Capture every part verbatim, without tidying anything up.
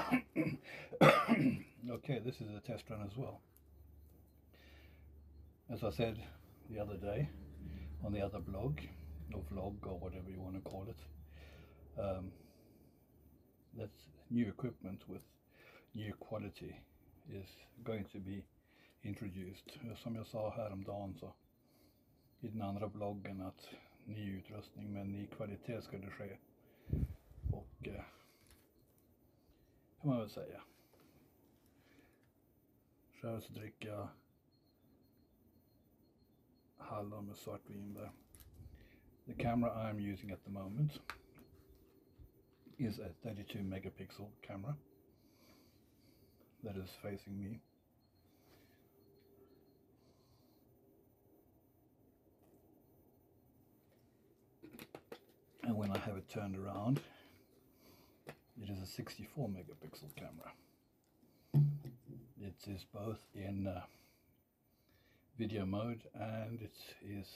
Okay, this is a test run as well. As I said the other day on the other blog, or vlog, or whatever you want to call it, um, that new equipment with new quality is going to be introduced. Som jag sa häromdagen så i den andra bloggen att ny utrustning med ny kvalitet ska det ske. Och eh, kan man väl säga. Själv så dricker jag hallon med svartvinbär. The camera I'm using at the moment is a thirty-two megapixel camera that is facing me. And when I have it turned around, it is a sixty-four megapixel camera. It is both in uh, video mode and it is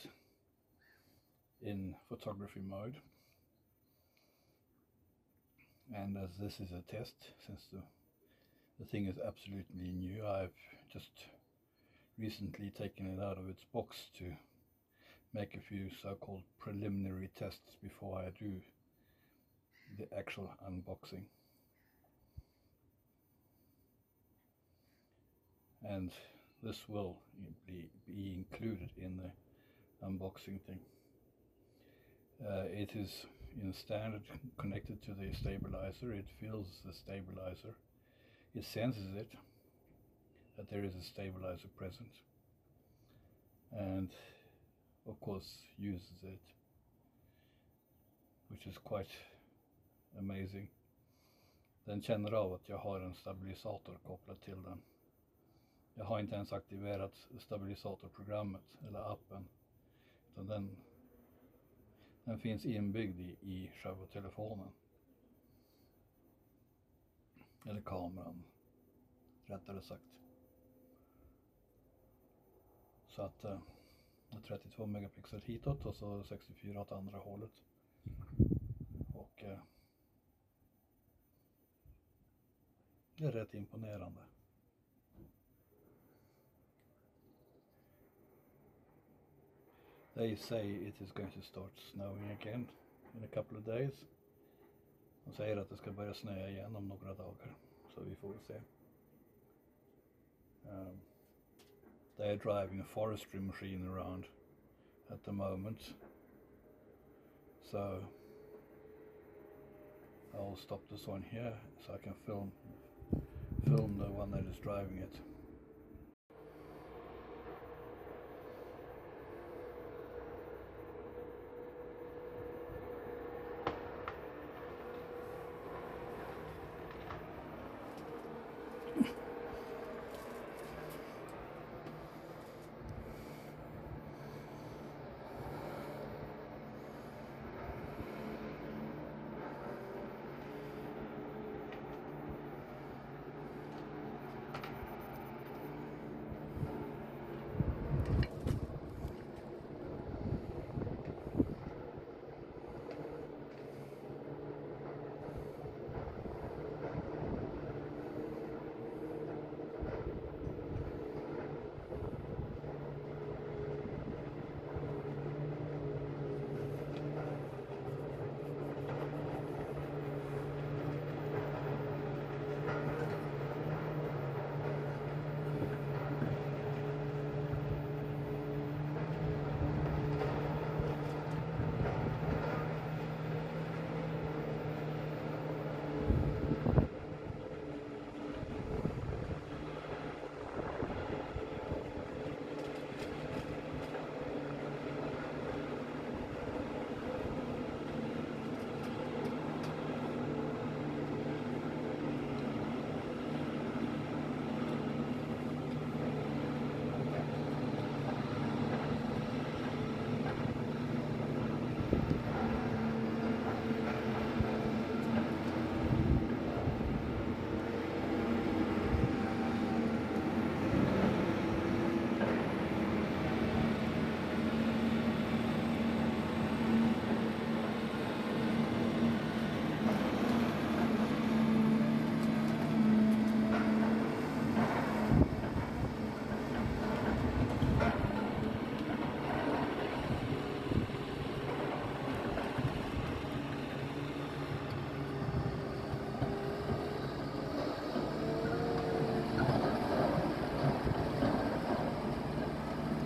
in photography mode. And as this is a test, since the, the thing is absolutely new, I've just recently taken it out of its box to make a few so-called preliminary tests before I do the actual unboxing. And this will be, be included in the unboxing thing. Uh, it is in standard connected to the stabilizer. It feels the stabilizer. It senses it, that there is a stabilizer present, and of course uses it, which is quite amazing. Den känner av att jag har en stabilisator kopplad till den. Jag har inte ens aktiverat stabilisatorprogrammet eller appen, utan den, den finns inbyggd i, i själva telefonen. Eller kameran, rättare sagt. Så att eh, trettiotvå megapixel hitåt och så sextiofyra åt andra hållet. Och eh, det är rätt imponerande. They say it is going to start snowing again in a couple of days. De säger att det ska börja snöa igen om några dagar, så vi får väl se. Um, they are driving a forestry machine around at the moment, so I'll stop this one here so I can film film the one that is driving it.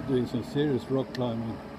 doing some serious rock climbing.